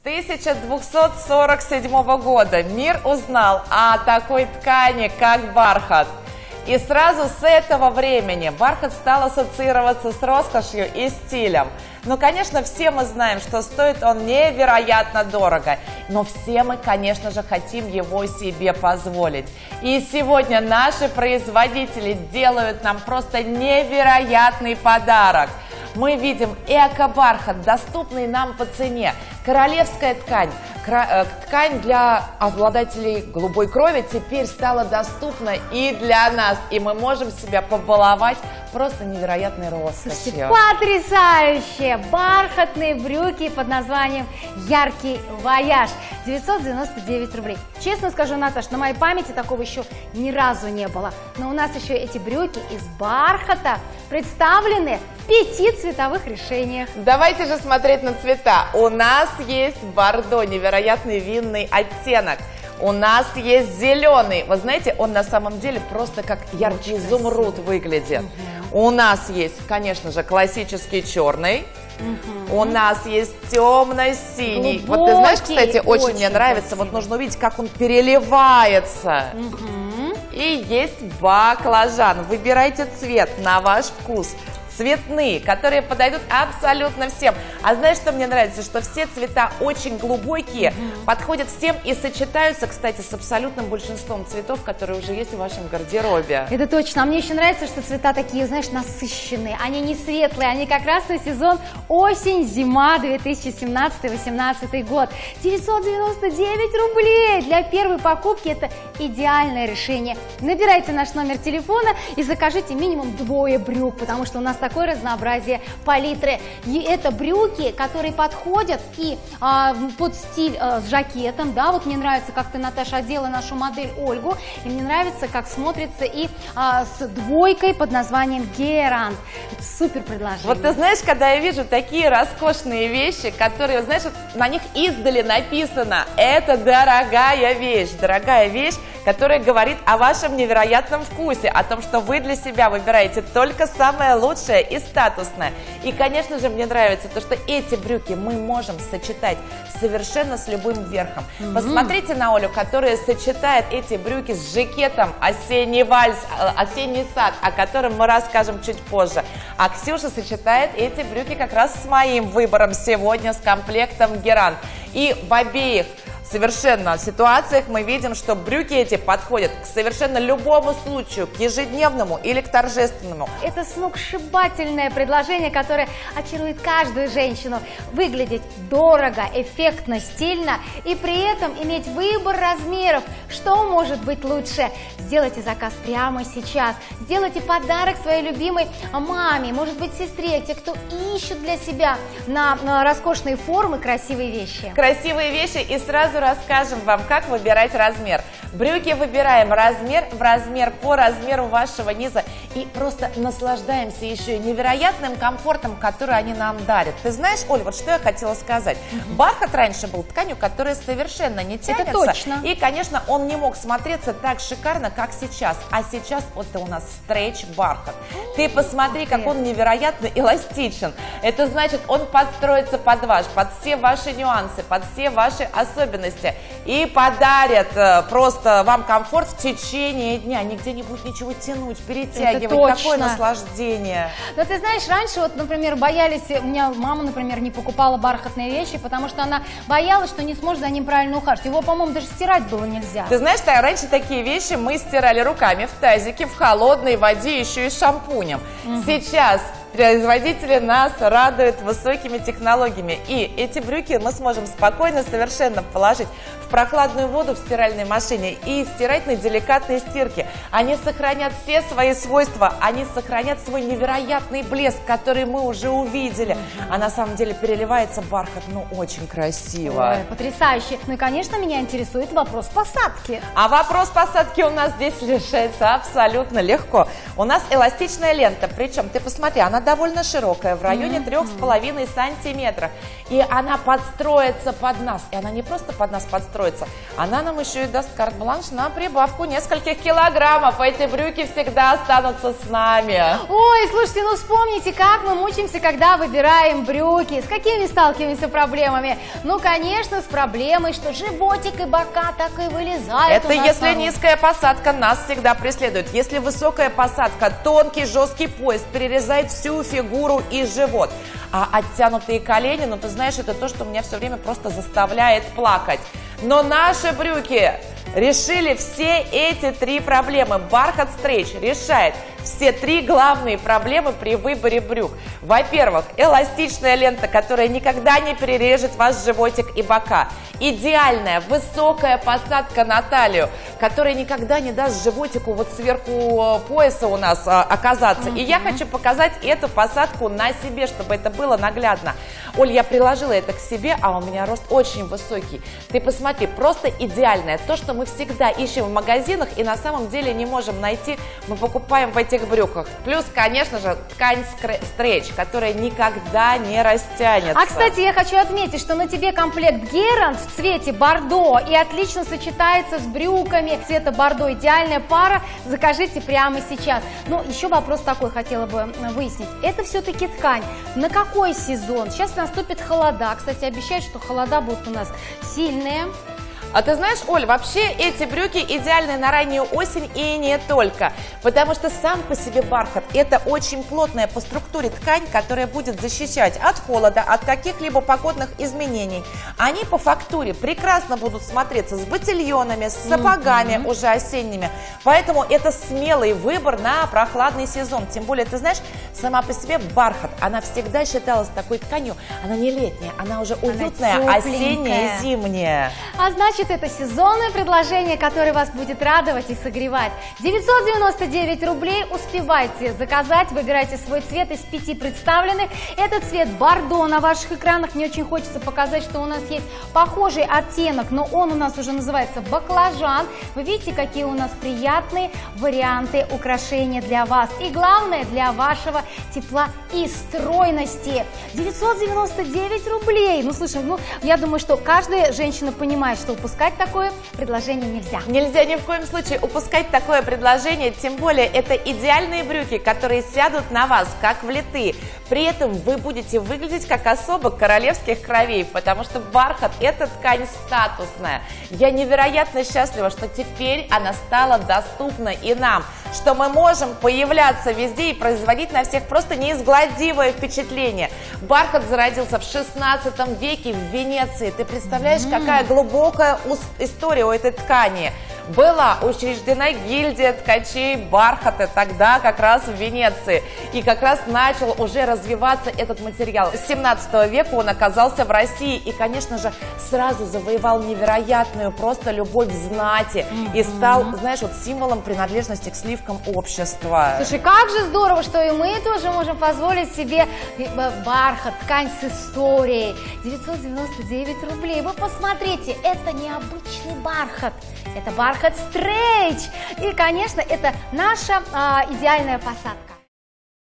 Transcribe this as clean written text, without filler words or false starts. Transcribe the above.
1247 года мир узнал о такой ткани, как бархат. И сразу с этого времени бархат стал ассоциироваться с роскошью и стилем. Ну, конечно, все мы знаем, что стоит он невероятно дорого, но все мы, конечно же, хотим его себе позволить. И сегодня наши производители делают нам просто невероятный подарок. Мы видим эко-бархат, доступный нам по цене, королевская ткань. Ткань для обладателей голубой крови теперь стала доступна и для нас, и мы можем себя побаловать просто невероятной роскошью. Потрясающе! Бархатные брюки под названием «Яркий вояж». 999 рублей. Честно скажу, Наташ, на моей памяти такого еще ни разу не было. Но у нас еще эти брюки из бархата представлены в 5 цветовых решениях. Давайте же смотреть на цвета. У нас есть бордо, невероятный винный оттенок. У нас есть зеленый. Вы знаете, он на самом деле просто как яркий изумруд выглядит. У нас есть, конечно же, классический черный. У нас есть темно-синий. Вот ты знаешь, кстати, очень мне нравится. Вот нужно увидеть, как он переливается. И есть баклажан. Выбирайте цвет на ваш вкус. Цветные, которые подойдут абсолютно всем. А знаешь, что мне нравится? Что все цвета очень глубокие, подходят всем и сочетаются, кстати, с абсолютным большинством цветов, которые уже есть в вашем гардеробе. Это точно. А мне еще нравится, что цвета такие, знаешь, насыщенные. Они не светлые, они как раз на сезон осень-зима 2017-2018 год. 999 рублей для первой покупки. Это идеальное решение. Набирайте наш номер телефона и закажите минимум 2 брюк, потому что у нас такое разнообразие палитры. И это брюки, которые подходят и под стиль с жакетом. Да, вот мне нравится, как ты, Наташа, одела нашу модель Ольгу. И мне нравится, как смотрится и с двойкой под названием Герант. Это супер предложение. Вот ты знаешь, когда я вижу такие роскошные вещи, которые, знаешь, вот на них издали написано: это дорогая вещь, которая говорит о вашем невероятном вкусе, о том, что вы для себя выбираете только самое лучшее и статусное. И, конечно же, мне нравится то, что эти брюки мы можем сочетать совершенно с любым верхом. Посмотрите на Олю, которая сочетает эти брюки с жакетом «Осенний вальс», «Осенний сад», о котором мы расскажем чуть позже. А Ксюша сочетает эти брюки как раз с моим выбором сегодня, с комплектом Герант. И в обеих совершенно ситуациях мы видим, что брюки эти подходят к совершенно любому случаю, к ежедневному или к торжественному. Это сногсшибательное предложение, которое очарует каждую женщину. Выглядеть дорого, эффектно, стильно и при этом иметь выбор размеров. Что может быть лучше? Сделайте заказ прямо сейчас. Сделайте подарок своей любимой маме, может быть, сестре, те, кто ищут для себя на роскошные формы красивые вещи. Красивые вещи, и сразу расскажем вам, как выбирать размер. Брюки выбираем размер по размеру вашего низа и просто наслаждаемся еще и невероятным комфортом, который они нам дарят. Ты знаешь, Оль, вот что я хотела сказать. Бархат раньше был тканью, которая совершенно не тянется. Это точно. И, конечно, он не мог смотреться так шикарно, как сейчас. А сейчас вот у нас стрейч-бархат. Ты посмотри, как он невероятно эластичен. Это значит, он подстроится под все ваши нюансы, под все ваши особенности. И подарят просто вам комфорт в течение дня. Нигде не будет ничего тянуть, перетягивать. Такое наслаждение. Но ты знаешь, раньше, вот, например, боялись, у меня мама, например, не покупала бархатные вещи, потому что она боялась, что не сможет за ним правильно ухаживать. Его, по-моему, даже стирать было нельзя. Ты знаешь, раньше такие вещи мы стирали руками в тазике, в холодной воде, еще и шампунем. Сейчас производители нас радуют высокими технологиями. И эти брюки мы сможем спокойно совершенно положить в прохладную воду в стиральной машине и стирать на деликатной стирке. Они сохранят все свои свойства, они сохранят свой невероятный блеск, который мы уже увидели. А на самом деле переливается бархат, ну, очень красиво. Ой, потрясающе. Ну и, конечно, меня интересует вопрос посадки. А вопрос посадки у нас здесь решается абсолютно легко. У нас эластичная лента, причем, ты посмотри, она довольно широкая, в районе 3,5 сантиметров. И она подстроится под нас. И она не просто под нас подстроится, она нам еще и даст карт-бланш на прибавку нескольких килограммов. Эти брюки всегда останутся с нами. Ой, слушайте, ну вспомните, как мы мучаемся, когда выбираем брюки. С какими сталкиваемся проблемами? Ну, конечно, с проблемой, что животик и бока так и вылезают. Это если низкая посадка нас всегда преследует. Если высокая посадка, тонкий жесткий пояс перерезает всю фигуру и живот. А оттянутые колени, ну ты знаешь, это то, что меня все время просто заставляет плакать. Но наши брюки решили все эти 3 проблемы. Бархат Стрейч решает все 3 главные проблемы при выборе брюк. Во-первых, эластичная лента, которая никогда не перережет ваш животик и бока. Идеальная высокая посадка на талию, которая никогда не даст животику вот сверху пояса у нас оказаться. И я хочу показать эту посадку на себе, чтобы это было наглядно. Оль, я приложила это к себе, а у меня рост очень высокий. Ты посмотри, просто идеальная. То, что мы всегда ищем в магазинах и на самом деле не можем найти, мы покупаем в этих брюках. Плюс, конечно же, ткань стрейч, которая никогда не растянется. А, кстати, я хочу отметить, что на тебе комплект Герант в цвете бордо и отлично сочетается с брюками цвета бордо. Идеальная пара. Закажите прямо сейчас. Но еще вопрос такой хотела бы выяснить. Это все-таки ткань. На какой сезон? Сейчас наступит холода. Кстати, обещают, что холода будут у нас сильные. А ты знаешь, Оль, вообще эти брюки идеальны на раннюю осень и не только, потому что сам по себе бархат – это очень плотная по структуре ткань, которая будет защищать от холода, от каких-либо погодных изменений. Они по фактуре прекрасно будут смотреться с ботильонами, с сапогами уже осенними, поэтому это смелый выбор на прохладный сезон. Тем более, ты знаешь, сама по себе бархат, она всегда считалась такой тканью, она не летняя, она уже уютная, осенняя, зимняя. А значит, это сезонное предложение, которое вас будет радовать и согревать. 999 рублей. Успевайте заказать, выбирайте свой цвет из 5 представленных. Это цвет бордо на ваших экранах. Мне очень хочется показать, что у нас есть похожий оттенок, но он у нас уже называется баклажан. Вы видите, какие у нас приятные варианты украшения для вас. И главное, для вашего тепла и стройности. 999 рублей. Ну, слушай, я думаю, что каждая женщина понимает, что упускать такое предложение нельзя. Нельзя ни в коем случае упускать такое предложение, тем более это идеальные брюки, которые сядут на вас как влитые. При этом вы будете выглядеть как особо королевских кровей, потому что бархат – это ткань статусная. Я невероятно счастлива, что теперь она стала доступна и нам, что мы можем появляться везде и производить на всех просто неизгладимое впечатление. Бархат зародился в 16 веке в Венеции. Ты представляешь, какая глубокая история у этой ткани. Была учреждена гильдия ткачей бархата тогда как раз в Венеции. И как раз начал уже развиваться этот материал. С 17 века он оказался в России и, конечно же, сразу завоевал невероятную просто любовь знати. И стал, знаешь, вот символом принадлежности к сливкам общества. Слушай, как же здорово, что и мы тоже можем позволить себе бархат, ткань с историей. 999 рублей. Вы посмотрите, это необычный бархат. Это бархат Стрейч. И, конечно, это наша идеальная посадка.